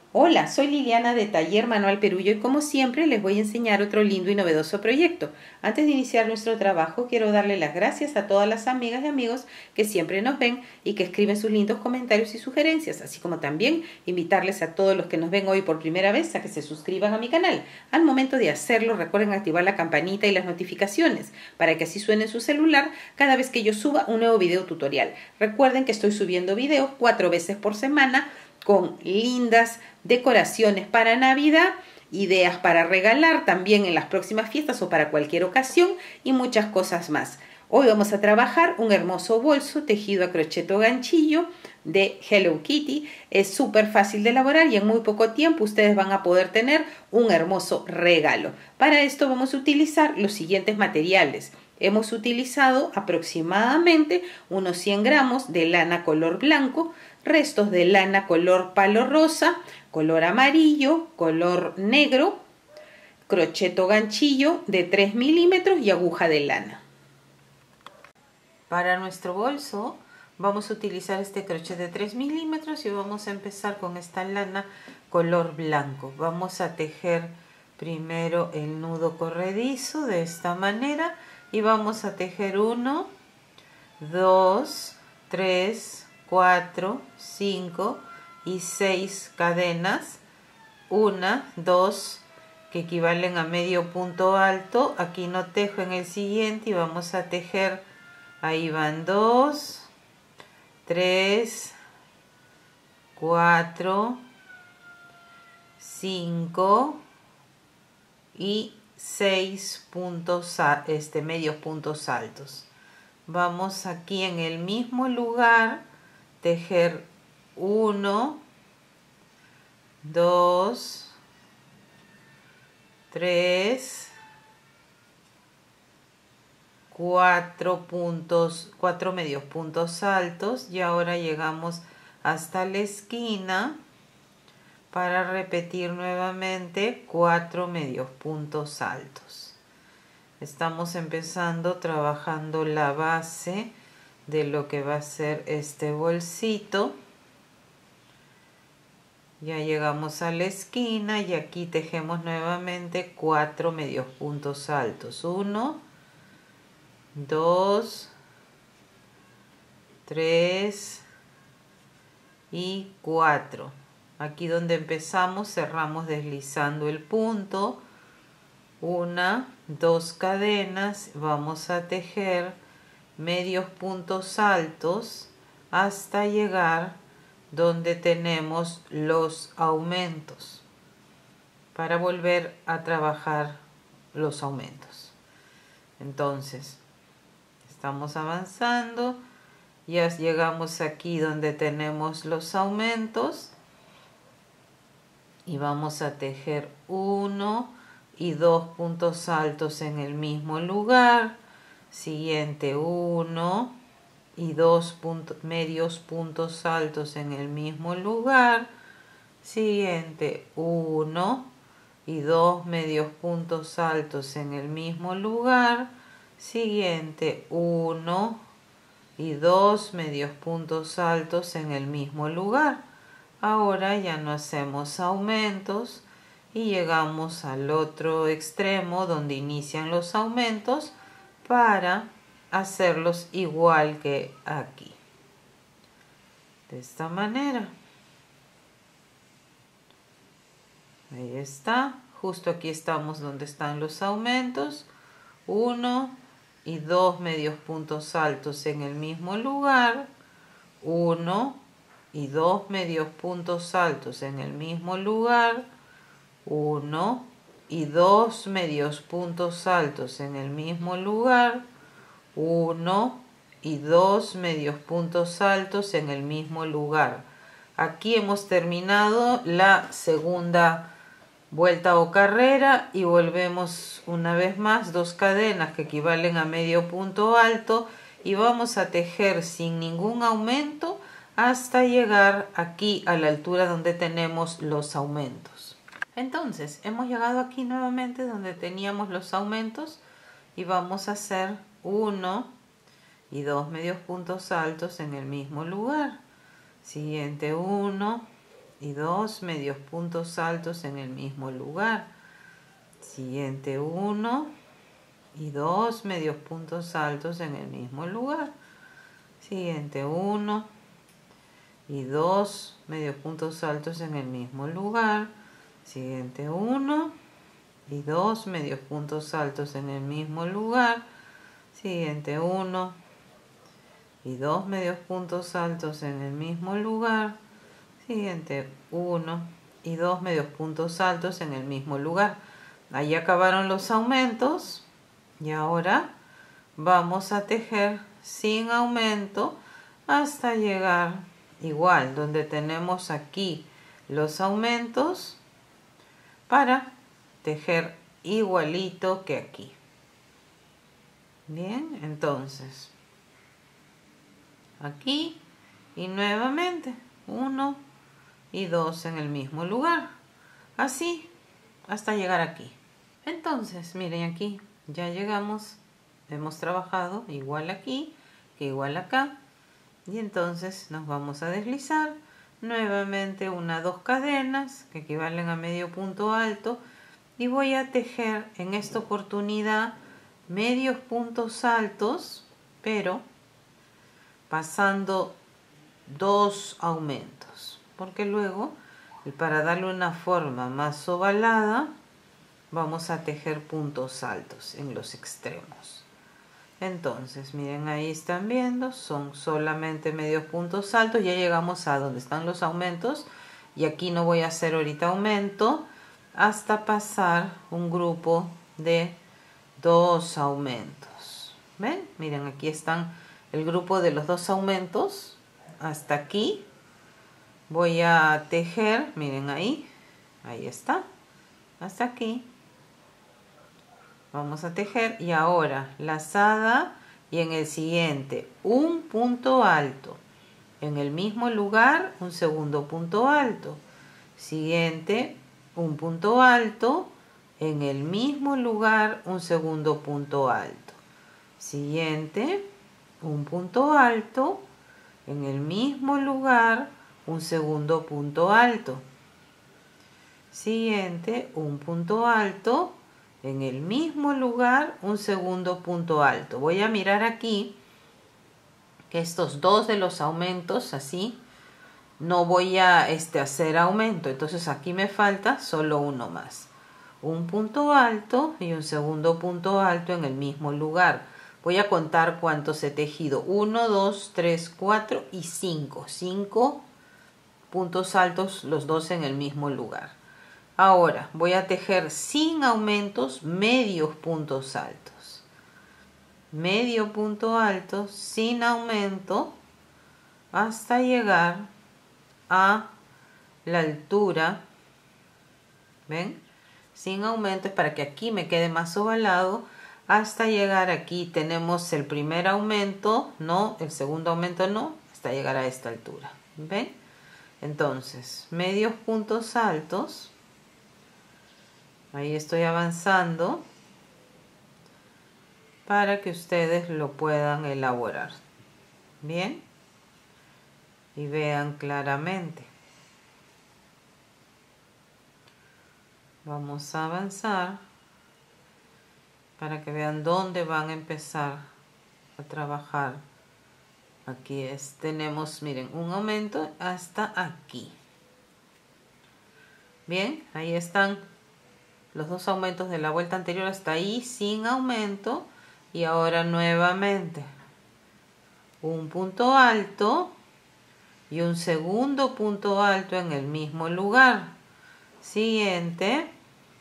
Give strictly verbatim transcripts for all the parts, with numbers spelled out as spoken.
Hola, soy Liliana de Taller Manual Perullo y como siempre les voy a enseñar otro lindo y novedoso proyecto. Antes de iniciar nuestro trabajo quiero darle las gracias a todas las amigas y amigos que siempre nos ven y que escriben sus lindos comentarios y sugerencias, así como también invitarles a todos los que nos ven hoy por primera vez a que se suscriban a mi canal. Al momento de hacerlo recuerden activar la campanita y las notificaciones para que así suene en su celular cada vez que yo suba un nuevo video tutorial. Recuerden que estoy subiendo videos cuatro veces por semana con lindas decoraciones para Navidad, ideas para regalar también en las próximas fiestas o para cualquier ocasión y muchas cosas más. Hoy vamos a trabajar un hermoso bolso tejido a crochet o ganchillo de Hello Kitty. Es súper fácil de elaborar y en muy poco tiempo ustedes van a poder tener un hermoso regalo. Para esto vamos a utilizar los siguientes materiales. Hemos utilizado aproximadamente unos cien gramos de lana color blanco, restos de lana color palo rosa, color amarillo, color negro, crochet o ganchillo de tres milímetros y aguja de lana. Para nuestro bolso vamos a utilizar este crochet de tres milímetros y vamos a empezar con esta lana color blanco. Vamos a tejer primero el nudo corredizo de esta manera y vamos a tejer uno, dos, tres, cuatro, cinco y seis cadenas, una, dos, que equivalen a medio punto alto. Aquí no tejo en el siguiente y vamos a tejer, ahí van dos, tres, cuatro, cinco y seis puntos, este, medios puntos altos. Vamos aquí en el mismo lugar tejer uno, dos, tres, cuatro puntos, cuatro medios puntos altos y ahora llegamos hasta la esquina para repetir nuevamente cuatro medios puntos altos. Estamos empezando trabajando la base de lo que va a ser este bolsito. Ya llegamos a la esquina y aquí tejemos nuevamente cuatro medios puntos altos. uno, dos, tres y cuatro. Aquí donde empezamos cerramos deslizando el punto. Una, dos cadenas, vamos a tejer medios puntos altos hasta llegar donde tenemos los aumentos para volver a trabajar los aumentos. Entonces estamos avanzando, ya llegamos aquí donde tenemos los aumentos y vamos a tejer uno y dos puntos altos en el mismo lugar. Siguiente, uno y dos puntos, medios puntos altos en el mismo lugar. Siguiente, uno y dos medios puntos altos en el mismo lugar. Siguiente, uno y dos medios puntos altos en el mismo lugar. Ahora ya no hacemos aumentos y llegamos al otro extremo donde inician los aumentos para hacerlos igual que aquí, de esta manera. Ahí está, justo aquí estamos donde están los aumentos, uno y dos medios puntos altos en el mismo lugar, uno y dos medios puntos altos en el mismo lugar, uno y dos medios puntos altos en el mismo lugar, uno y dos medios puntos altos en el mismo lugar. Aquí hemos terminado la segunda vuelta o carrera y volvemos una vez más dos cadenas que equivalen a medio punto alto y vamos a tejer sin ningún aumento hasta llegar aquí a la altura donde tenemos los aumentos. Entonces hemos llegado aquí nuevamente donde teníamos los aumentos y vamos a hacer uno y dos medios puntos altos en el mismo lugar. Siguiente, uno y dos medios puntos altos en el mismo lugar. Siguiente, uno y dos medios puntos altos en el mismo lugar. Siguiente, uno y dos medios puntos altos en el mismo lugar. Siguiente, uno y dos medios puntos altos en el mismo lugar. Siguiente, uno y dos medios puntos altos en el mismo lugar. Siguiente, uno y dos medios puntos altos en el mismo lugar. Ahí acabaron los aumentos y ahora vamos a tejer sin aumento hasta llegar igual donde tenemos aquí los aumentos para tejer igualito que aquí. Bien, entonces aquí y nuevamente uno y dos en el mismo lugar, así hasta llegar aquí. Entonces miren, aquí ya llegamos, hemos trabajado igual aquí que igual acá, y entonces nos vamos a deslizar nuevamente unas dos cadenas que equivalen a medio punto alto, y voy a tejer en esta oportunidad medios puntos altos, pero pasando dos aumentos, porque luego, para darle una forma más ovalada, vamos a tejer puntos altos en los extremos. Entonces miren, ahí están viendo, son solamente medios puntos altos. Ya llegamos a donde están los aumentos, y aquí no voy a hacer ahorita aumento hasta pasar un grupo de dos aumentos. ¿Ven? Miren, aquí están el grupo de los dos aumentos. Hasta aquí voy a tejer, miren ahí, ahí está, hasta aquí vamos a tejer, y ahora lazada, y en el siguiente un punto alto, en el mismo lugar un segundo punto alto, siguiente un punto alto, en el mismo lugar un segundo punto alto, siguiente un punto alto, en el mismo lugar un segundo punto alto, siguiente un punto alto, en el mismo lugar un segundo punto alto. Voy a mirar aquí que estos dos de los aumentos, así no voy a este, hacer aumento, entonces aquí me falta solo uno más, un punto alto y un segundo punto alto en el mismo lugar. Voy a contar cuántos he tejido: uno, dos, tres, cuatro y cinco. cinco puntos altos, los dos en el mismo lugar. Ahora voy a tejer sin aumentos medios puntos altos. Medio punto alto sin aumento hasta llegar a la altura. ¿Ven? Sin aumento es para que aquí me quede más ovalado. Hasta llegar aquí tenemos el primer aumento, no, el segundo aumento no, hasta llegar a esta altura. ¿Ven? Entonces, medios puntos altos. Ahí estoy avanzando para que ustedes lo puedan elaborar. Bien. Y vean claramente. Vamos a avanzar para que vean dónde van a empezar a trabajar. Aquí es, tenemos, miren, un aumento hasta aquí. Bien, ahí están los dos aumentos de la vuelta anterior hasta ahí sin aumento, y ahora nuevamente un punto alto y un segundo punto alto en el mismo lugar. Siguiente,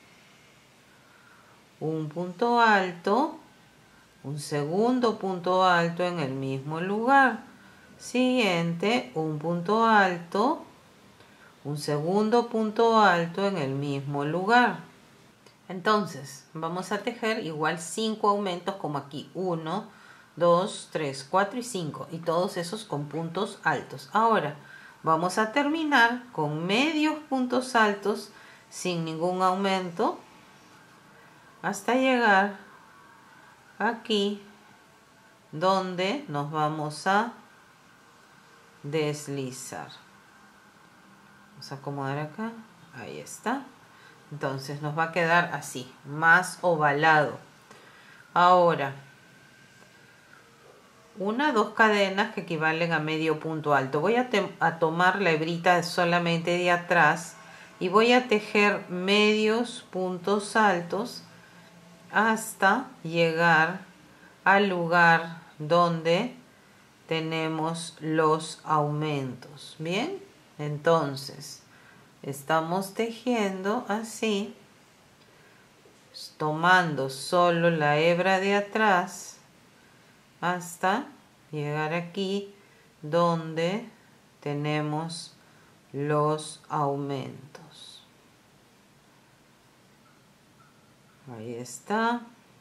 un punto alto, un segundo punto alto en el mismo lugar. Siguiente, un punto alto, un segundo punto alto en el mismo lugar. Entonces vamos a tejer igual cinco aumentos como aquí: uno, dos, tres, cuatro y cinco, y todos esos con puntos altos. Ahora vamos a terminar con medios puntos altos sin ningún aumento hasta llegar aquí donde nos vamos a deslizar. Vamos a acomodar acá. Ahí está. Entonces nos va a quedar así, más ovalado. Ahora, una, dos cadenas que equivalen a medio punto alto. Voy a, a tomar la hebrita solamente de atrás y voy a tejer medios puntos altos hasta llegar al lugar donde tenemos los aumentos. Bien, entonces estamos tejiendo así, tomando solo la hebra de atrás hasta llegar aquí donde tenemos los aumentos. Ahí está.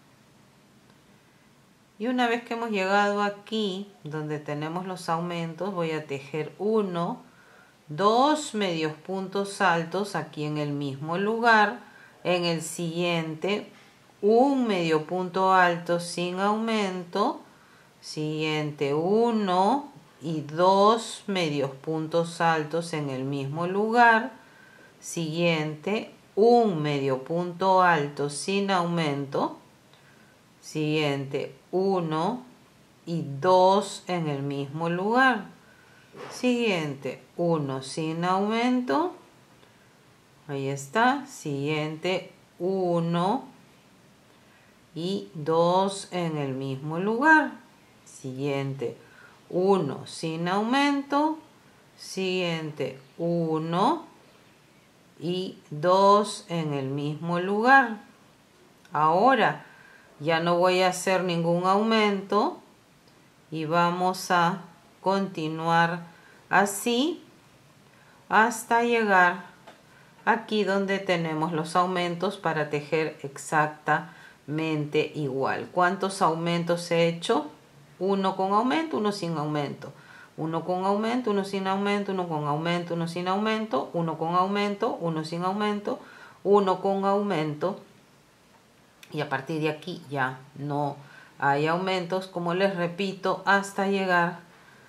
Y una vez que hemos llegado aquí donde tenemos los aumentos, voy a tejer uno, dos medios puntos altos aquí en el mismo lugar. En el siguiente, un medio punto alto sin aumento. Siguiente, uno y dos medios puntos altos en el mismo lugar. Siguiente, un medio punto alto sin aumento. Siguiente, uno y dos en el mismo lugar. Siguiente, uno sin aumento. Ahí está. Siguiente, uno y dos en el mismo lugar. Siguiente, uno sin aumento. Siguiente, uno y dos en el mismo lugar. Ahora ya no voy a hacer ningún aumento y vamos a continuar así hasta llegar aquí donde tenemos los aumentos para tejer exactamente igual. ¿Cuántos aumentos he hecho? Uno con aumento, uno sin aumento. Uno con aumento, uno sin aumento, uno con aumento, uno sin aumento, uno con aumento, uno sin aumento, uno con aumento. Y a partir de aquí ya no hay aumentos, como les repito, hasta llegar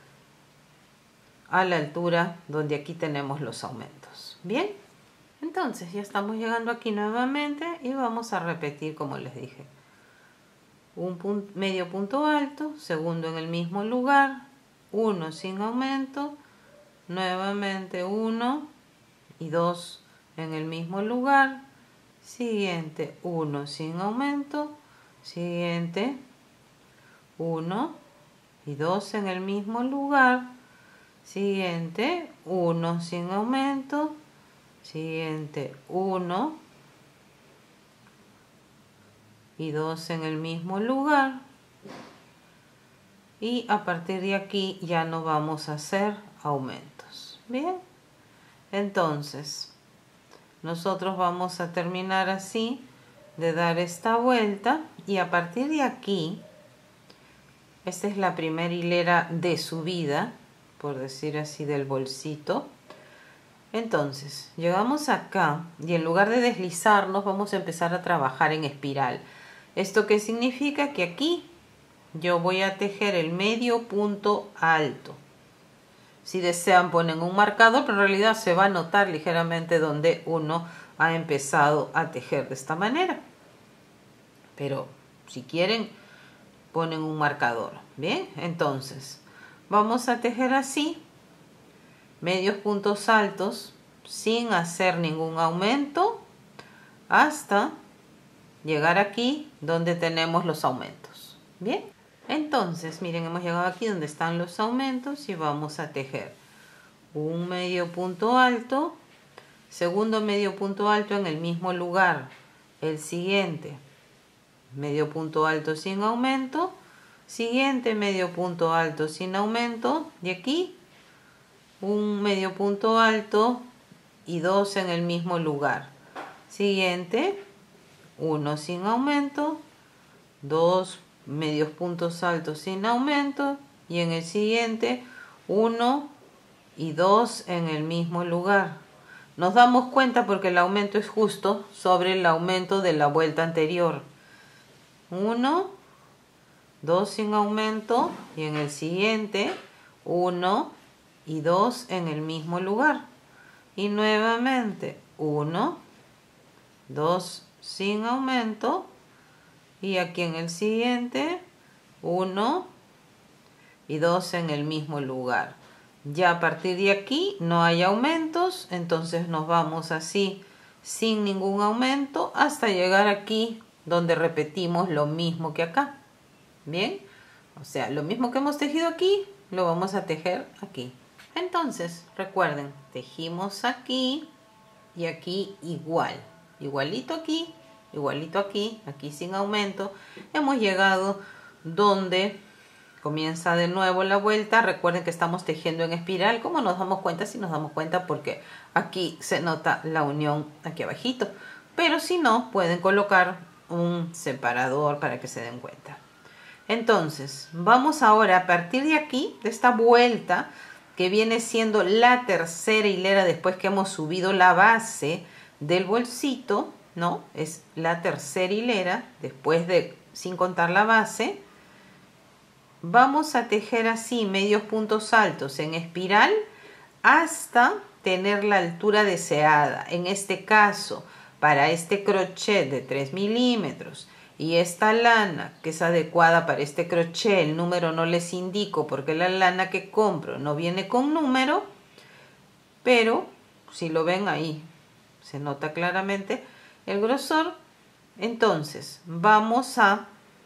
a la altura donde aquí tenemos los aumentos. Bien, entonces ya estamos llegando aquí nuevamente y vamos a repetir como les dije. Un punto, medio punto alto, segundo en el mismo lugar, uno sin aumento, nuevamente uno y dos en el mismo lugar. Siguiente, uno sin aumento. Siguiente, uno y dos en el mismo lugar. Siguiente, uno sin aumento. Siguiente, uno y dos en el mismo lugar. Y a partir de aquí ya no vamos a hacer aumentos. Bien, entonces nosotros vamos a terminar así de dar esta vuelta y a partir de aquí, esta es la primera hilera de subida, por decir así, del bolsito. Entonces llegamos acá y en lugar de deslizarnos vamos a empezar a trabajar en espiral. ¿Esto qué significa? Que aquí yo voy a tejer el medio punto alto. Si desean ponen un marcador, pero en realidad se va a notar ligeramente donde uno ha empezado a tejer de esta manera. Pero si quieren, ponen un marcador. Bien, entonces vamos a tejer así, medios puntos altos, sin hacer ningún aumento, hasta llegar aquí donde tenemos los aumentos. Bien. Entonces, miren, hemos llegado aquí donde están los aumentos y vamos a tejer un medio punto alto, segundo medio punto alto en el mismo lugar, el siguiente medio punto alto sin aumento, siguiente medio punto alto sin aumento, y aquí un medio punto alto y dos en el mismo lugar. Siguiente, uno sin aumento, dos medios puntos altos sin aumento y en el siguiente uno y dos en el mismo lugar. Nos damos cuenta porque el aumento es justo sobre el aumento de la vuelta anterior. uno, dos sin aumento y en el siguiente uno y dos en el mismo lugar. y nuevamente uno, dos sin aumento, y aquí en el siguiente uno y dos en el mismo lugar. Ya a partir de aquí no hay aumentos, entonces nos vamos así sin ningún aumento hasta llegar aquí donde repetimos lo mismo que acá. Bien, o sea, lo mismo que hemos tejido aquí lo vamos a tejer aquí. Entonces recuerden, tejimos aquí y aquí igual, igualito aquí, igualito aquí, aquí sin aumento. Hemos llegado donde comienza de nuevo la vuelta. Recuerden que estamos tejiendo en espiral. ¿Cómo nos damos cuenta? Si nos damos cuenta porque aquí se nota la unión aquí abajito, pero si no, pueden colocar un separador para que se den cuenta. Entonces vamos ahora a partir de aquí, de esta vuelta que viene siendo la tercera hilera después que hemos subido la base del bolsito, ¿no? Es la tercera hilera después de, sin contar la base. Vamos a tejer así medios puntos altos en espiral hasta tener la altura deseada. En este caso, para este crochet de tres milímetros y esta lana que es adecuada para este crochet, el número no les indico porque la lana que compro no viene con número, pero si lo ven ahí se nota claramente el grosor. Entonces vamos a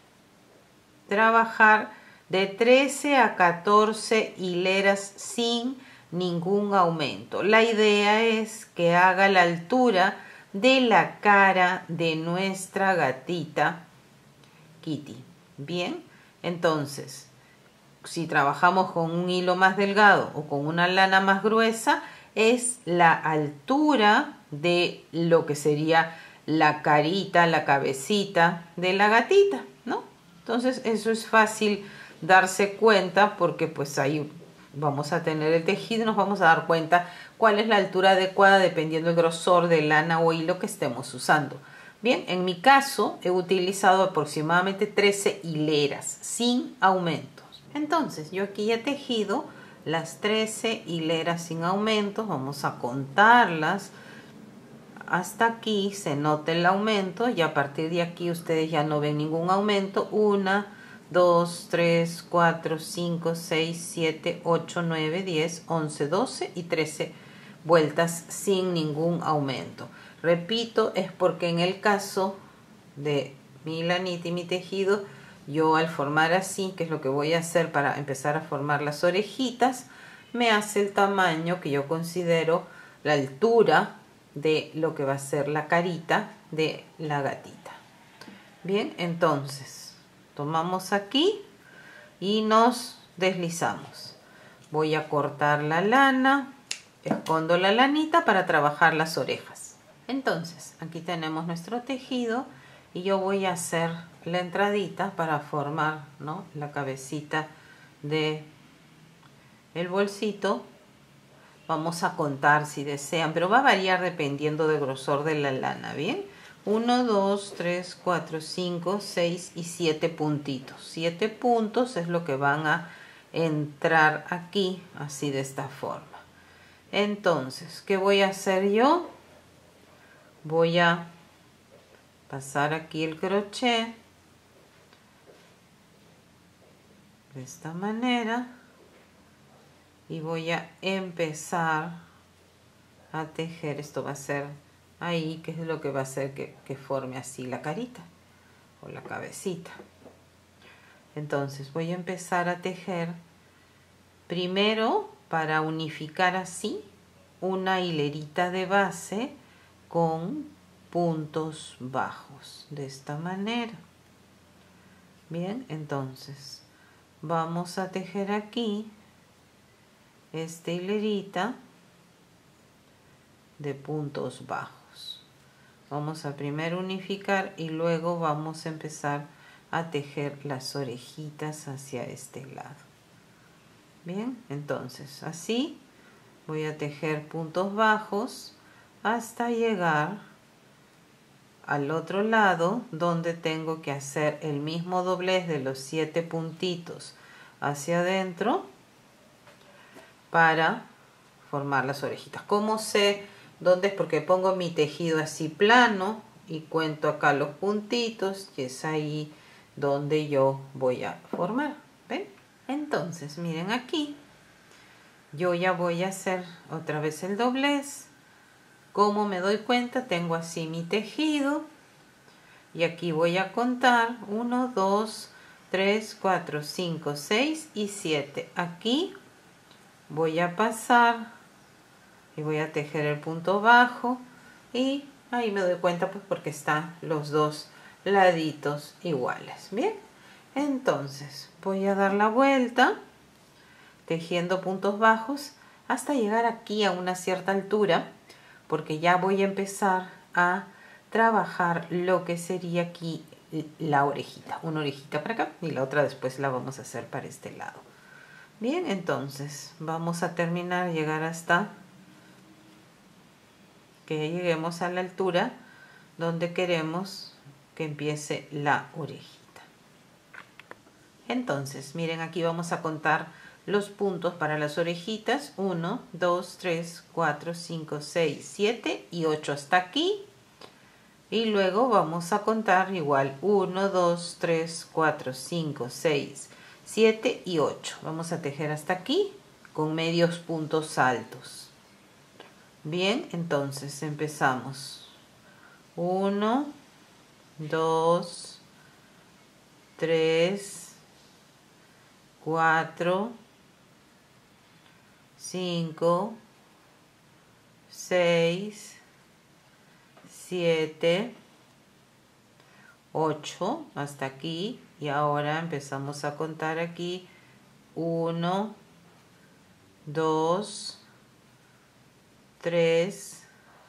trabajar de trece a catorce hileras sin ningún aumento. La idea es que haga la altura de la cara de nuestra gatita Kitty. Bien, entonces si trabajamos con un hilo más delgado o con una lana más gruesa, es la altura de lo que sería la carita, la cabecita de la gatita, ¿no? Entonces eso es fácil darse cuenta porque pues ahí vamos a tener el tejido y nos vamos a dar cuenta cuál es la altura adecuada dependiendo del grosor de lana o hilo que estemos usando. Bien, en mi caso he utilizado aproximadamente trece hileras sin aumentos. Entonces yo aquí he tejido las trece hileras sin aumentos. Vamos a contarlas hasta aquí, se nota el aumento y a partir de aquí ustedes ya no ven ningún aumento. Una, dos, tres, cuatro, cinco, seis, siete, ocho, nueve, diez, once, doce y trece vueltas sin ningún aumento. Repito, es porque en el caso de mi lanita y mi tejido, yo al formar así, que es lo que voy a hacer para empezar a formar las orejitas, me hace el tamaño que yo considero la altura de lo que va a ser la carita de la gatita. Bien, entonces tomamos aquí y nos deslizamos. Voy a cortar la lana, escondo la lanita para trabajar las orejas. Entonces aquí tenemos nuestro tejido y yo voy a hacer la entradita para formar, ¿no?, la cabecita de el bolsito. Vamos a contar si desean, pero va a variar dependiendo del grosor de la lana. Bien, uno, dos, tres, cuatro, cinco, seis y siete puntitos. siete puntos es lo que van a entrar aquí, así de esta forma. Entonces, ¿qué voy a hacer yo? Voy a pasar aquí el crochet de esta manera y voy a empezar a tejer. Esto va a ser ahí, que es lo que va a hacer que, que forme así la carita o la cabecita. Entonces voy a empezar a tejer primero para unificar así una hilerita de base con puntos bajos de esta manera. Bien, entonces vamos a tejer aquí esta hilerita de puntos bajos. Vamos a primero unificar y luego vamos a empezar a tejer las orejitas hacia este lado. Bien, entonces así voy a tejer puntos bajos hasta llegar al otro lado, donde tengo que hacer el mismo doblez de los siete puntitos hacia adentro para formar las orejitas. ¿Cómo sé dónde es? Porque pongo mi tejido así plano y cuento acá los puntitos y es ahí donde yo voy a formar. ¿Ven? Entonces, miren aquí. Yo ya voy a hacer otra vez el doblez. Como me doy cuenta, tengo así mi tejido. Y aquí voy a contar uno, dos, tres, cuatro, cinco, seis y siete. Aquí voy a pasar y voy a tejer el punto bajo. Y ahí me doy cuenta pues porque están los dos laditos iguales. Bien, entonces voy a dar la vuelta tejiendo puntos bajos hasta llegar aquí a una cierta altura, porque ya voy a empezar a trabajar lo que sería aquí la orejita, una orejita para acá y la otra después la vamos a hacer para este lado. Bien, entonces vamos a terminar, llegar hasta que lleguemos a la altura donde queremos que empiece la orejita. Entonces, miren, aquí vamos a contar los puntos para las orejitas. uno, dos, tres, cuatro, cinco, seis, siete y ocho hasta aquí. Y luego vamos a contar igual uno, dos, tres, cuatro, cinco, seis, siete y ocho. Vamos a tejer hasta aquí con medios puntos altos. Bien, entonces empezamos. uno, dos, tres, cuatro, cinco, seis, siete, ocho hasta aquí. Y ahora empezamos a contar aquí uno, dos, tres,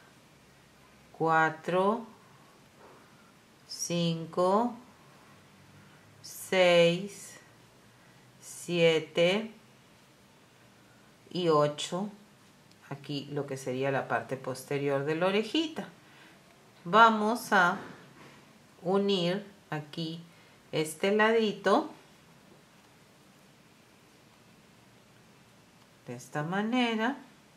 cuatro, cinco, seis, siete y ocho. Aquí lo que sería la parte posterior de la orejita. Vamos a unir aquí este ladito de esta manera.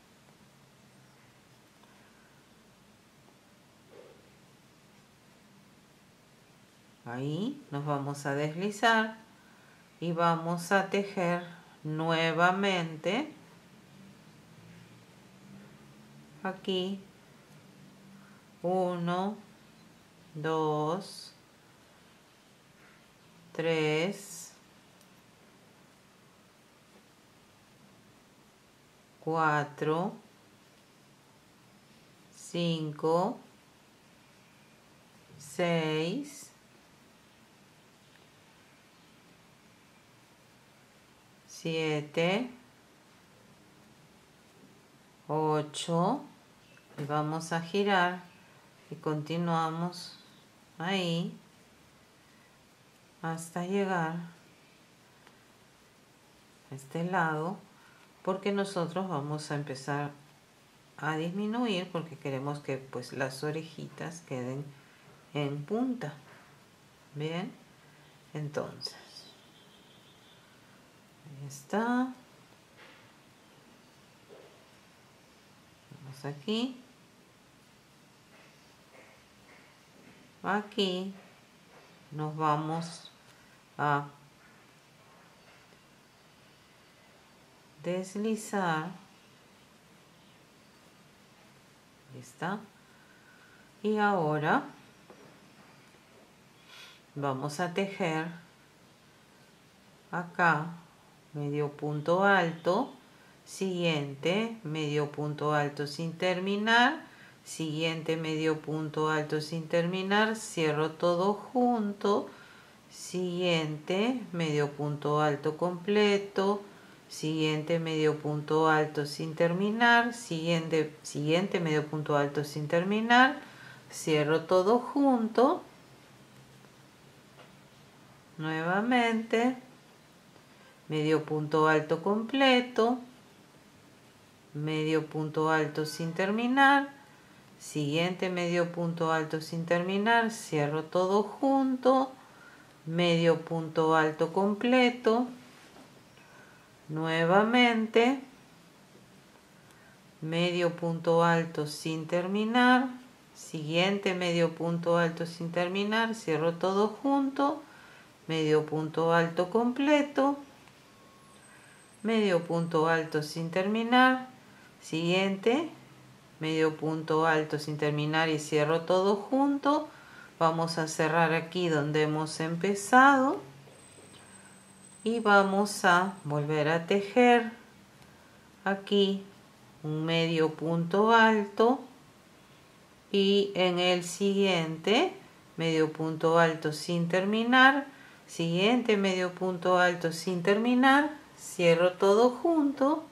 Ahí nos vamos a deslizar y vamos a tejer nuevamente aquí uno, dos, tres, cuatro, cinco, seis, siete, ocho y vamos a girar y continuamos ahí hasta llegar a este lado, porque nosotros vamos a empezar a disminuir porque queremos que pues las orejitas queden en punta. Bien, entonces ahí está. Vamos aquí, aquí nos vamos a deslizar. Ahí está. Y ahora vamos a tejer acá medio punto alto, siguiente medio punto alto sin terminar, siguiente medio punto alto sin terminar, cierro todo junto, siguiente medio punto alto completo, siguiente medio punto alto sin terminar, siguiente, siguiente medio punto alto sin terminar, cierro todo junto, nuevamente medio punto alto completo, medio punto alto sin terminar, siguiente medio punto alto sin terminar, cierro todo junto, medio punto alto completo, nuevamente medio punto alto sin terminar, siguiente medio punto alto sin terminar, cierro todo junto, medio punto alto completo, medio punto alto sin terminar, siguiente medio punto alto sin terminar y cierro todo junto. Vamos a cerrar aquí donde hemos empezado y vamos a volver a tejer aquí un medio punto alto y en el siguiente medio punto alto sin terminar, siguiente medio punto alto sin terminar, cierro todo junto,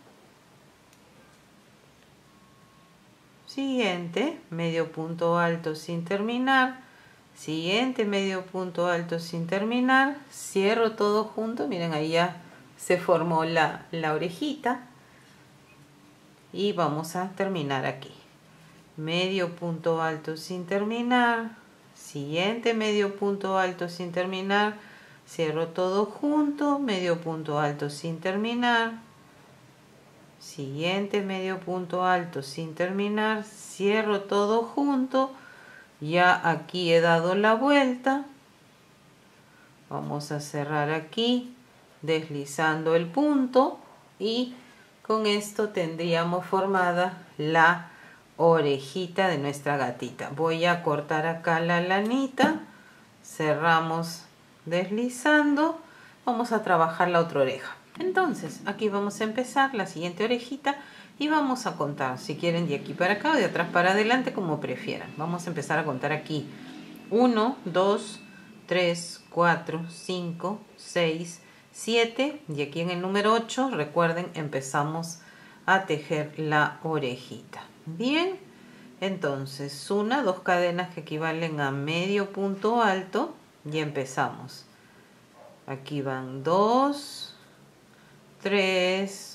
siguiente medio punto alto sin terminar, siguiente medio punto alto sin terminar, cierro todo junto. Miren, ahí ya se formó la, la orejita y vamos a terminar aquí, medio punto alto sin terminar, siguiente medio punto alto sin terminar, cierro todo junto, medio punto alto sin terminar, siguiente medio punto alto sin terminar, cierro todo junto. Ya aquí he dado la vuelta, vamos a cerrar aquí deslizando el punto y con esto tendríamos formada la orejita de nuestra gatita. Voy a cortar acá la lanita, cerramos deslizando, vamos a trabajar la otra oreja. Entonces aquí vamos a empezar la siguiente orejita y vamos a contar, si quieren, de aquí para acá o de atrás para adelante, como prefieran. Vamos a empezar a contar aquí uno, dos, tres, cuatro, cinco, seis, siete y aquí en el número ocho, recuerden, empezamos a tejer la orejita. Bien, entonces una, dos cadenas que equivalen a medio punto alto y empezamos. Aquí van dos, tres,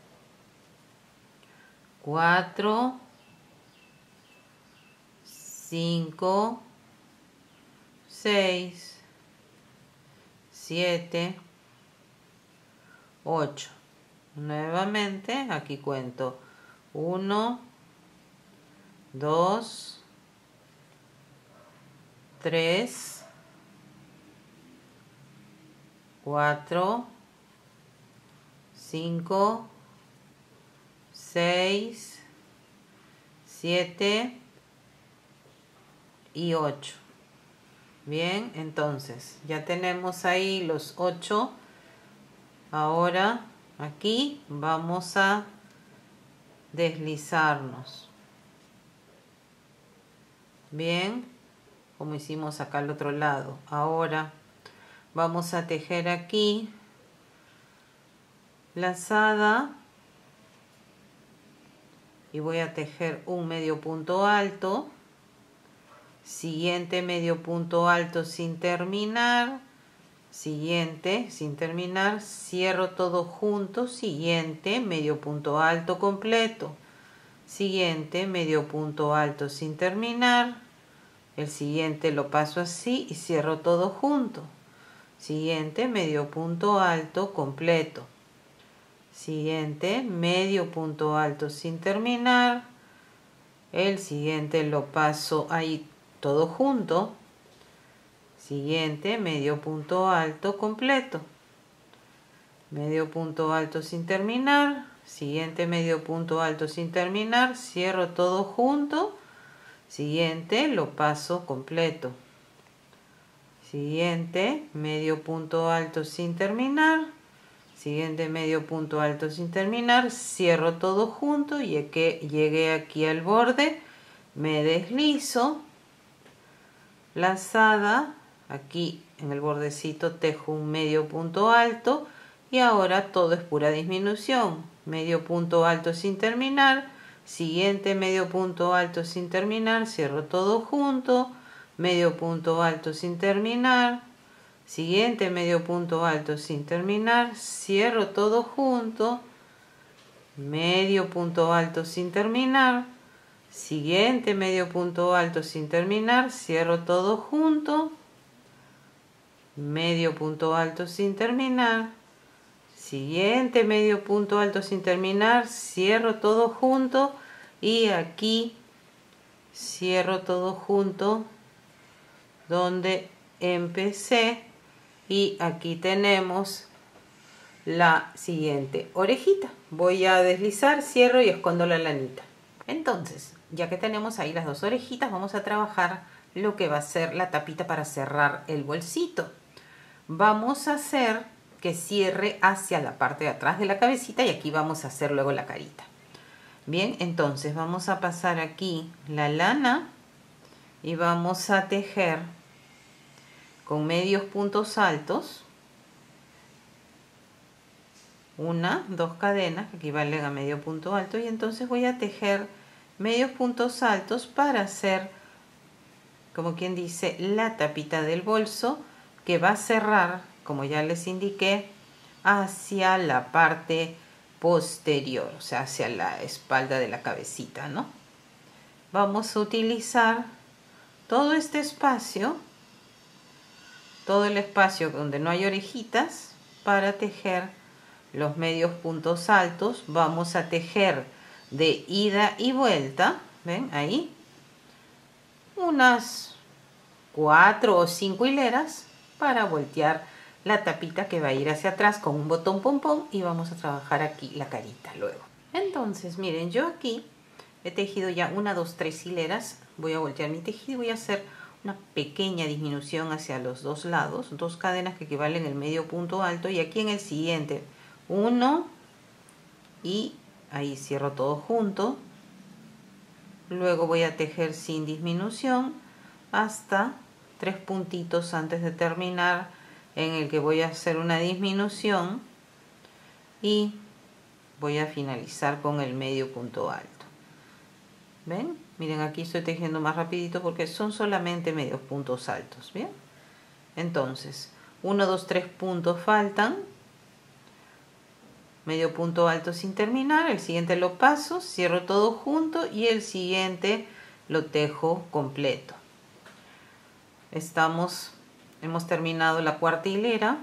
cuatro, cinco, seis, siete, ocho. Nuevamente aquí cuento uno, dos, tres, cuatro, cinco, seis, siete y ocho. Bien, entonces ya tenemos ahí los ocho. Ahora aquí vamos a deslizarnos. Bien, como hicimos acá al otro lado. Ahora vamos a tejer aquí lazada y voy a tejer un medio punto alto, siguiente medio punto alto sin terminar, siguiente sin terminar, cierro todo junto, siguiente medio punto alto completo, siguiente medio punto alto sin terminar, el siguiente lo paso así y cierro todo junto, siguiente medio punto alto completo, siguiente medio punto alto sin terminar, el siguiente lo paso ahí todo junto, siguiente medio punto alto completo, medio punto alto sin terminar, siguiente medio punto alto sin terminar, cierro todo junto, siguiente lo paso completo, siguiente medio punto alto sin terminar, siguiente medio punto alto sin terminar, cierro todo junto y que llegué aquí al borde, me deslizo, lazada, aquí en el bordecito tejo un medio punto alto y ahora todo es pura disminución, medio punto alto sin terminar, siguiente medio punto alto sin terminar, cierro todo junto, medio punto alto sin terminar, siguiente medio punto alto sin terminar, cierro todo junto, medio punto alto sin terminar, siguiente medio punto alto sin terminar, cierro todo junto, medio punto alto sin terminar, siguiente medio punto alto sin terminar, cierro todo junto, y aquí cierro todo junto donde empecé y aquí tenemos la siguiente orejita. Voy a deslizar, cierro y escondo la lanita. Entonces, ya que tenemos ahí las dos orejitas, vamos a trabajar lo que va a ser la tapita para cerrar el bolsito. Vamos a hacer que cierre hacia la parte de atrás de la cabecita y aquí vamos a hacer luego la carita. Bien, entonces vamos a pasar aquí la lana y vamos a tejer con medios puntos altos. Una, dos cadenas que equivalen a medio punto alto y entonces voy a tejer medios puntos altos para hacer, como quien dice, la tapita del bolso que va a cerrar, como ya les indiqué, hacia la parte posterior, o sea, hacia la espalda de la cabecita, ¿no? Vamos a utilizar todo este espacio, todo el espacio donde no hay orejitas, para tejer los medios puntos altos. Vamos a tejer de ida y vuelta, ven ahí, unas cuatro o cinco hileras para voltear la tapita que va a ir hacia atrás con un botón pompón y vamos a trabajar aquí la carita luego. Entonces miren, yo aquí he tejido ya una, dos, tres hileras. Voy a voltear mi tejido y voy a hacer una pequeña disminución hacia los dos lados, dos cadenas que equivalen el medio punto alto y aquí en el siguiente uno y ahí cierro todo junto. Luego voy a tejer sin disminución hasta tres puntitos antes de terminar, en el que voy a hacer una disminución y voy a finalizar con el medio punto alto. ¿Ven? Miren, aquí estoy tejiendo más rapidito porque son solamente medios puntos altos. ¿Bien? Entonces, uno, dos, tres puntos faltan. Medio punto alto sin terminar. El siguiente lo paso, cierro todo junto y el siguiente lo tejo completo. Estamos, hemos terminado la cuarta hilera.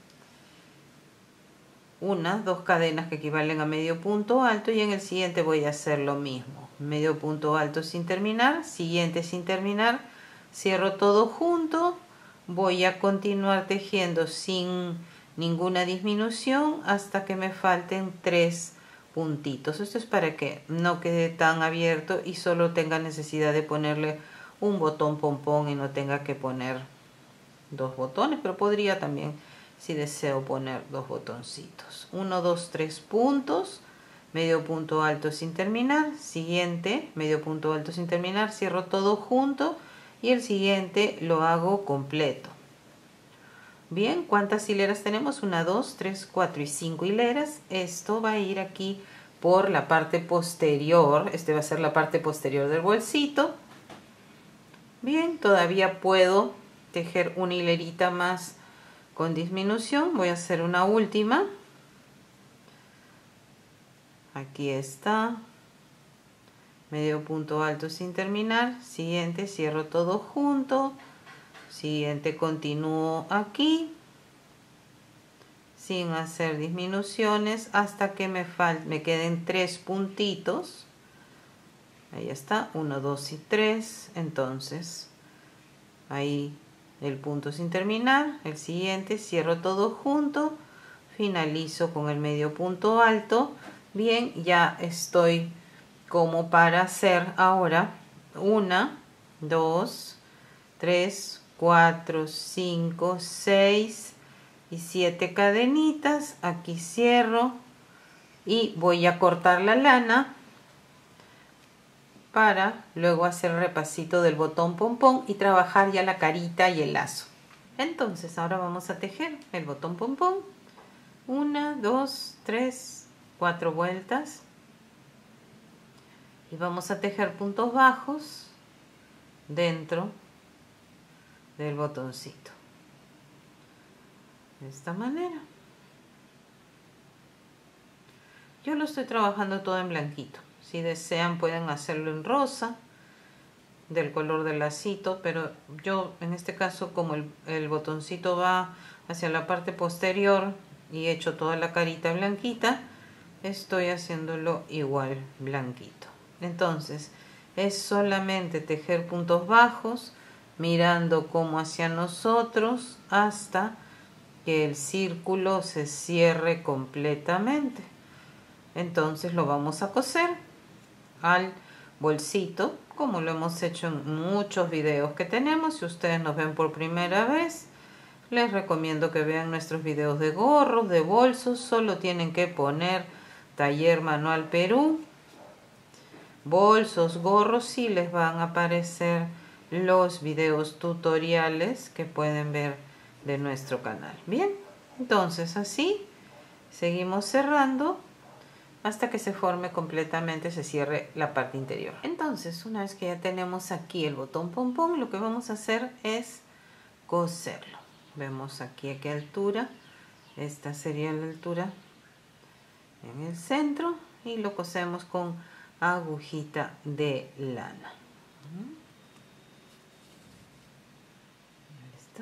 Unas dos cadenas que equivalen a medio punto alto y en el siguiente voy a hacer lo mismo. Medio punto alto sin terminar, siguiente sin terminar, cierro todo junto, voy a continuar tejiendo sin ninguna disminución hasta que me falten tres puntitos. Esto es para que no quede tan abierto y solo tenga necesidad de ponerle un botón pompón y no tenga que poner dos botones, pero podría también, si deseo, poner dos botoncitos. Uno, dos, tres puntos, medio punto alto sin terminar, siguiente, medio punto alto sin terminar, cierro todo junto y el siguiente lo hago completo. Bien, ¿cuántas hileras tenemos? Una, dos, tres, cuatro y cinco hileras. Esto va a ir aquí por la parte posterior. Este va a ser la parte posterior del bolsito. Bien, todavía puedo tejer una hilerita más con disminución. Voy a hacer una última. Aquí está. Medio punto alto sin terminar. Siguiente, cierro todo junto. Siguiente, continúo aquí sin hacer disminuciones hasta que me, fal me queden tres puntitos. Ahí está, uno, dos y tres. Entonces, ahí el punto sin terminar. El siguiente, cierro todo junto. Finalizo con el medio punto alto. Bien, ya estoy como para hacer ahora una, dos, tres, cuatro, cinco, seis y siete cadenitas. Aquí cierro y voy a cortar la lana para luego hacer el repasito del botón pompón y trabajar ya la carita y el lazo. Entonces ahora vamos a tejer el botón pompón. Una, dos, tres, cuatro vueltas y vamos a tejer puntos bajos dentro del botoncito de esta manera. Yo lo estoy trabajando todo en blanquito. Si desean pueden hacerlo en rosa del color del lacito, pero yo en este caso, como el, el botoncito va hacia la parte posterior y he hecho toda la carita blanquita, estoy haciéndolo igual blanquito. Entonces es solamente tejer puntos bajos mirando como hacia nosotros hasta que el círculo se cierre completamente. Entonces lo vamos a coser al bolsito, como lo hemos hecho en muchos videos que tenemos. Si ustedes nos ven por primera vez, les recomiendo que vean nuestros videos de gorros, de bolsos. Solo tienen que poner Taller Manual Perú, bolsos, gorros, y les van a aparecer los videos tutoriales que pueden ver de nuestro canal. Bien, entonces así seguimos cerrando hasta que se forme completamente, se cierre la parte interior. Entonces, una vez que ya tenemos aquí el botón pompón, lo que vamos a hacer es coserlo. Vemos aquí a qué altura. Esta sería la altura en el centro y lo cosemos con agujita de lana. Ahí está.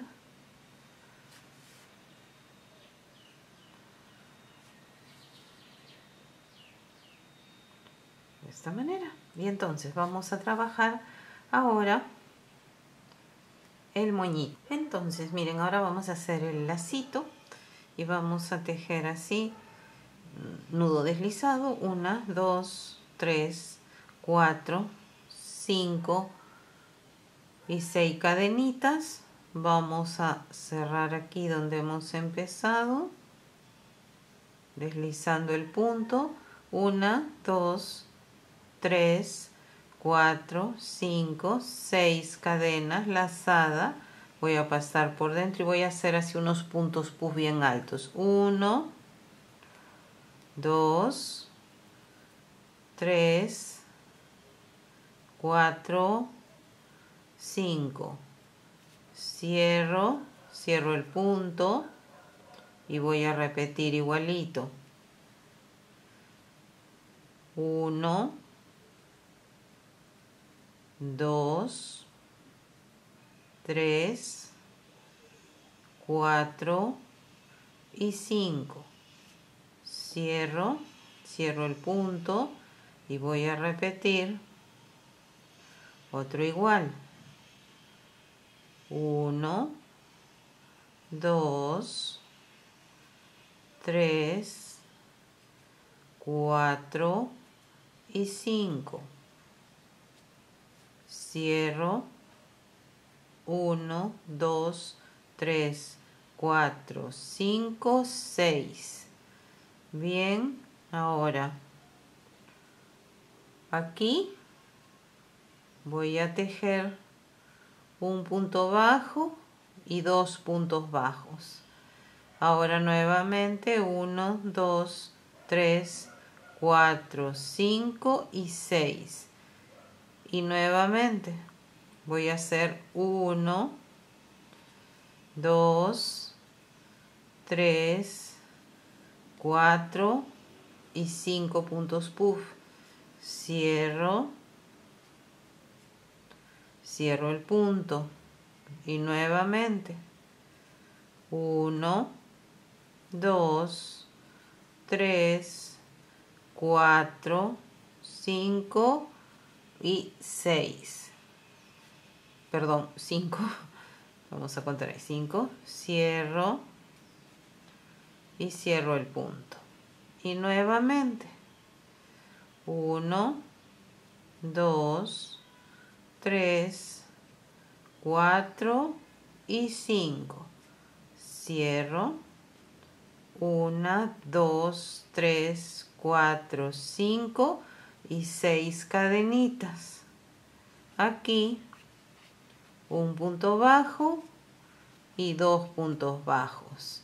De esta manera. Y entonces vamos a trabajar ahora el moñito. Entonces miren, ahora vamos a hacer el lacito y vamos a tejer así, nudo deslizado, una, dos, tres, cuatro, cinco y seis cadenitas. Vamos a cerrar aquí donde hemos empezado, deslizando el punto, una, dos, tres, cuatro, cinco, seis cadenas lazadas. Voy a pasar por dentro y voy a hacer así unos puntos puff bien altos. uno, dos, tres, cuatro, cinco. Cierro, cierro el punto y voy a repetir igualito. uno, dos, tres, cuatro y cinco. Cierro, cierro el punto y voy a repetir otro igual. uno, dos, tres, cuatro y cinco. Cierro, uno, dos, tres, cuatro, cinco, seis. Bien, ahora aquí voy a tejer un punto bajo y dos puntos bajos. Ahora nuevamente uno, dos, tres, cuatro, cinco y seis. Y nuevamente voy a hacer uno, dos, tres, cuatro y cinco puntos puff. Cierro, cierro el punto y nuevamente uno, dos, tres, cuatro, cinco y seis. Perdón, cinco. Vamos a contar ahí. cinco. Cierro y cierro el punto. Y nuevamente uno, dos, tres, cuatro y cinco. Cierro. uno, dos, tres, cuatro, cinco y seis cadenitas. Aquí un punto bajo y dos puntos bajos.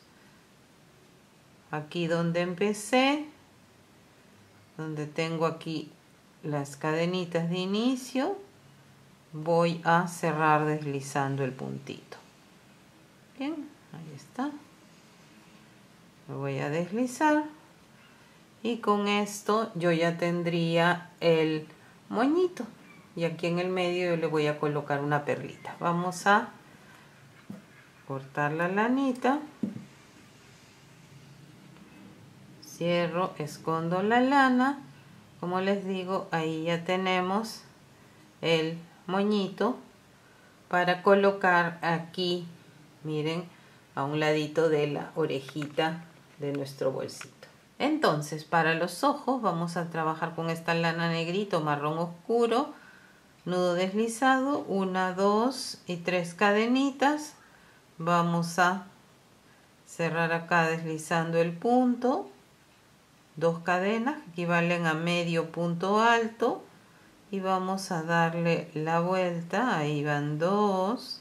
Aquí donde empecé, donde tengo aquí las cadenitas de inicio, voy a cerrar deslizando el puntito. Bien, ahí está. Lo voy a deslizar y con esto yo ya tendría el moñito. Y aquí en el medio yo le voy a colocar una perlita. Vamos a cortar la lanita. Cierro, escondo la lana. como les digo, ahí ya tenemos el moñito para colocar aquí, miren, a un ladito de la orejita de nuestro bolsito. Entonces, para los ojos vamos a trabajar con esta lana negrito marrón oscuro, nudo deslizado, una, dos y tres cadenitas. Vamos a cerrar acá deslizando el punto, dos cadenas que equivalen a medio punto alto, y vamos a darle la vuelta. Ahí van dos,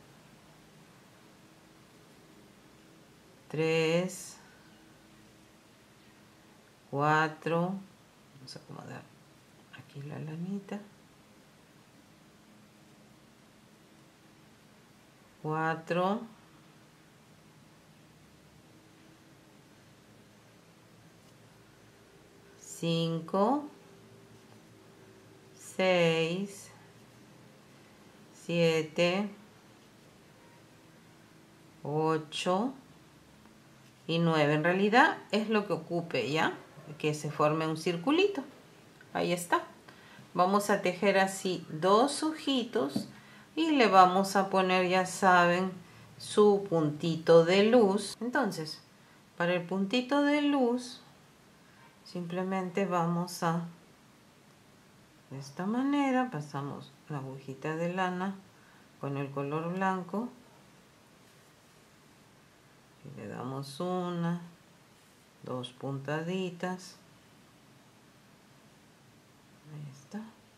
tres, cuatro, vamos a acomodar aquí la lanita, cuatro, cinco, seis, siete, ocho y nueve. En realidad es lo que ocupe, ya que se forme un circulito. Ahí está. Vamos a tejer así dos ojitos y le vamos a poner, ya saben, su puntito de luz. Entonces, para el puntito de luz simplemente vamos a, de esta manera, pasamos la agujita de lana con el color blanco y le damos una, dos puntaditas. Ahí está.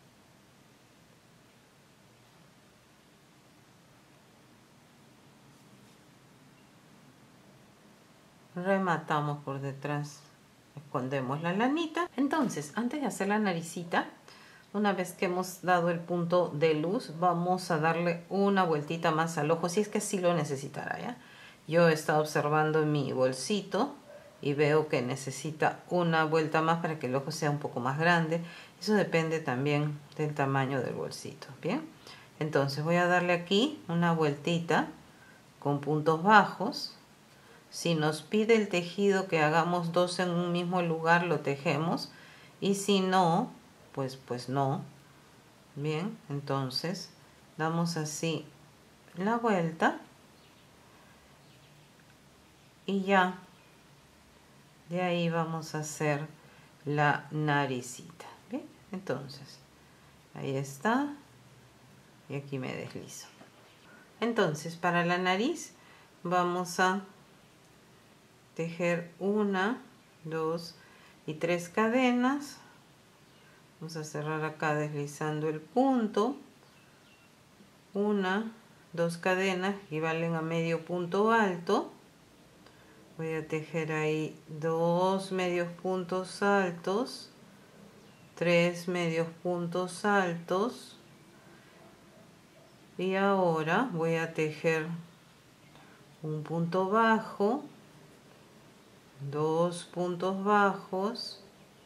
Rematamos por detrás, escondemos la lanita. Entonces, antes de hacer la naricita, una vez que hemos dado el punto de luz, vamos a darle una vueltita más al ojo, si es que así lo necesitará, ¿ya? Yo he estado observando mi bolsito y veo que necesita una vuelta más para que el ojo sea un poco más grande. Eso depende también del tamaño del bolsito, ¿bien? Entonces voy a darle aquí una vueltita con puntos bajos. Si nos pide el tejido que hagamos dos en un mismo lugar, lo tejemos. Y si no, pues, pues no. Bien, entonces damos así la vuelta. Y ya, de ahí vamos a hacer la naricita. Bien, entonces, ahí está. Y aquí me deslizo. Entonces, para la nariz vamos a tejer una, dos y tres cadenas. Vamos a cerrar acá deslizando el punto. Una, dos cadenas que equivalen a medio punto alto. Voy a tejer ahí dos medios puntos altos, tres medios puntos altos. Y ahora voy a tejer un punto bajo, dos puntos bajos,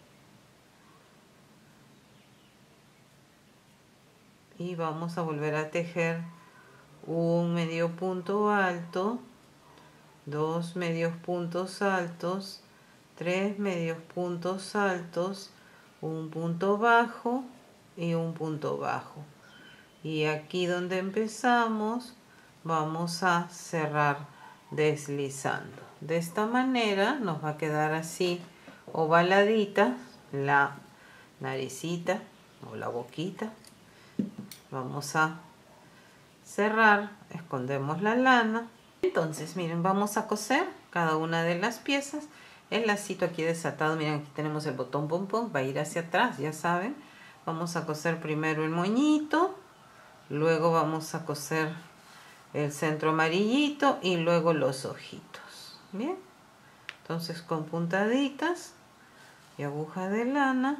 y vamos a volver a tejer un medio punto alto, dos medios puntos altos, tres medios puntos altos, un punto bajo y un punto bajo. Y aquí donde empezamos vamos a cerrar deslizando. De esta manera nos va a quedar así ovaladita la naricita o la boquita. Vamos a cerrar, escondemos la lana. Entonces miren, vamos a coser cada una de las piezas. El lacito aquí desatado, miren, aquí tenemos el botón pompón, va a ir hacia atrás, ya saben. Vamos a coser primero el moñito, luego vamos a coser el centro amarillito y luego los ojitos. Bien, entonces con puntaditas y aguja de lana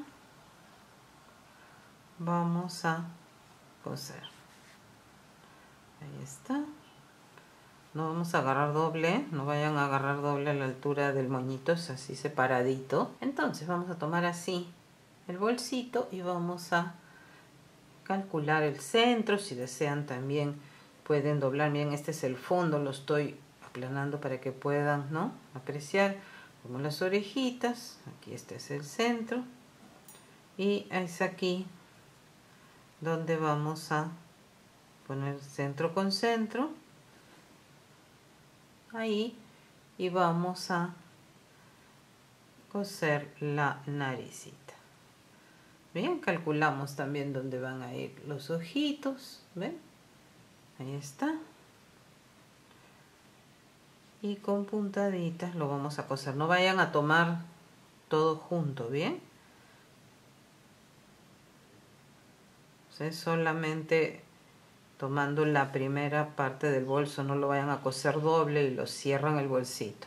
vamos a coser. Ahí está. No vamos a agarrar doble, no vayan a agarrar doble a la altura del moñito, es así separadito. Entonces vamos a tomar así el bolsito y vamos a calcular el centro. Si desean también pueden doblar. Miren, este es el fondo, lo estoy aplanando para que puedan, ¿no?, apreciar como las orejitas. Aquí este es el centro y es aquí donde vamos a poner centro con centro, ahí, y vamos a coser la naricita. Bien, calculamos también dónde van a ir los ojitos, ¿ven? Ahí está. Y con puntaditas lo vamos a coser. No vayan a tomar todo junto, ¿bien? Es solamente tomando la primera parte del bolso, no lo vayan a coser doble y lo cierran el bolsito.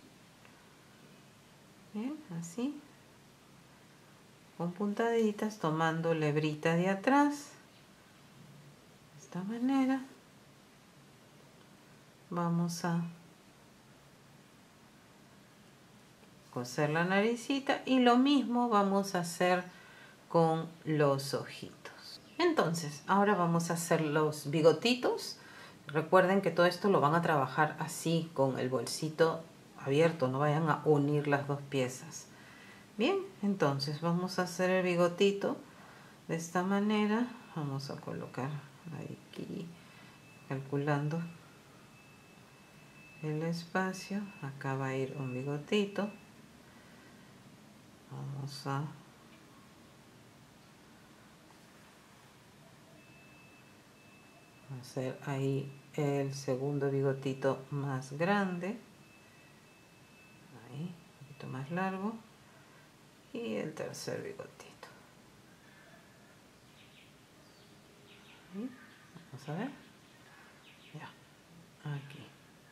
Bien, así. Con puntaditas, tomando la hebrita de atrás. De esta manera. Vamos a coser la naricita y lo mismo vamos a hacer con los ojitos. Entonces, ahora vamos a hacer los bigotitos. Recuerden que todo esto lo van a trabajar así, con el bolsito abierto, no vayan a unir las dos piezas. Bien, entonces vamos a hacer el bigotito de esta manera. Vamos a colocar aquí, calculando el espacio. Acá va a ir un bigotito. Vamos a hacer ahí el segundo bigotito más grande, ahí, un poquito más largo, y el tercer bigotito. Ahí, vamos a ver, ya, aquí.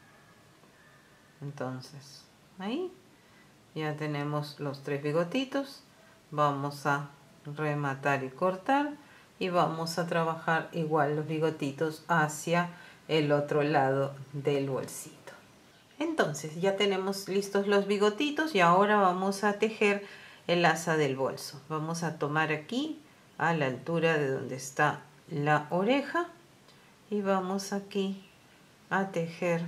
Entonces, ahí ya tenemos los tres bigotitos. Vamos a rematar y cortar. Y vamos a trabajar igual los bigotitos hacia el otro lado del bolsito. Entonces ya tenemos listos los bigotitos y ahora vamos a tejer el asa del bolso. Vamos a tomar aquí a la altura de donde está la oreja y vamos aquí a tejer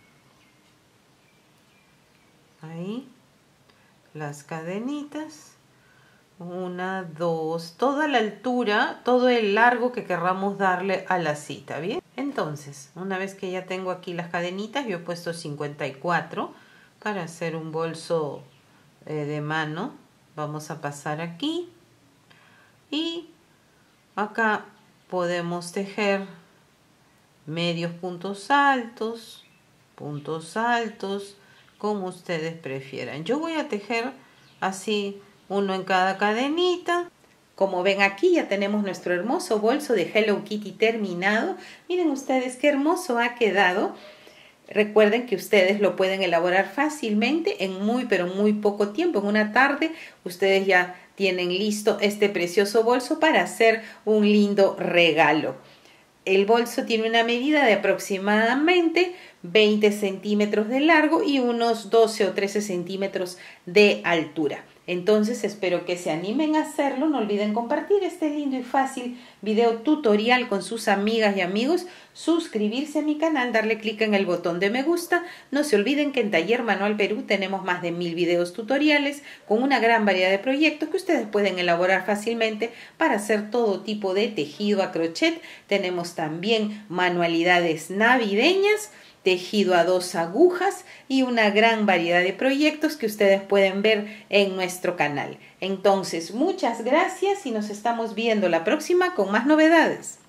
ahí las cadenitas. Una, dos, toda la altura, todo el largo que querramos darle a la cita, ¿bien? Entonces, una vez que ya tengo aquí las cadenitas, yo he puesto cincuenta y cuatro para hacer un bolso eh, de mano. Vamos a pasar aquí y acá podemos tejer medios puntos altos, puntos altos, como ustedes prefieran. Yo voy a tejer así uno en cada cadenita. Como ven aquí ya tenemos nuestro hermoso bolso de Hello Kitty terminado. Miren ustedes qué hermoso ha quedado. Recuerden que ustedes lo pueden elaborar fácilmente en muy pero muy poco tiempo. En una tarde ustedes ya tienen listo este precioso bolso para hacer un lindo regalo. El bolso tiene una medida de aproximadamente veinte centímetros de largo y unos doce o trece centímetros de altura. Entonces espero que se animen a hacerlo. No olviden compartir este lindo y fácil video tutorial con sus amigas y amigos, suscribirse a mi canal, darle clic en el botón de me gusta. No se olviden que en Taller Manual Perú tenemos más de mil videos tutoriales con una gran variedad de proyectos que ustedes pueden elaborar fácilmente para hacer todo tipo de tejido a crochet. Tenemos también manualidades navideñas, tejido a dos agujas y una gran variedad de proyectos que ustedes pueden ver en nuestro canal. Entonces, muchas gracias y nos estamos viendo la próxima con más novedades.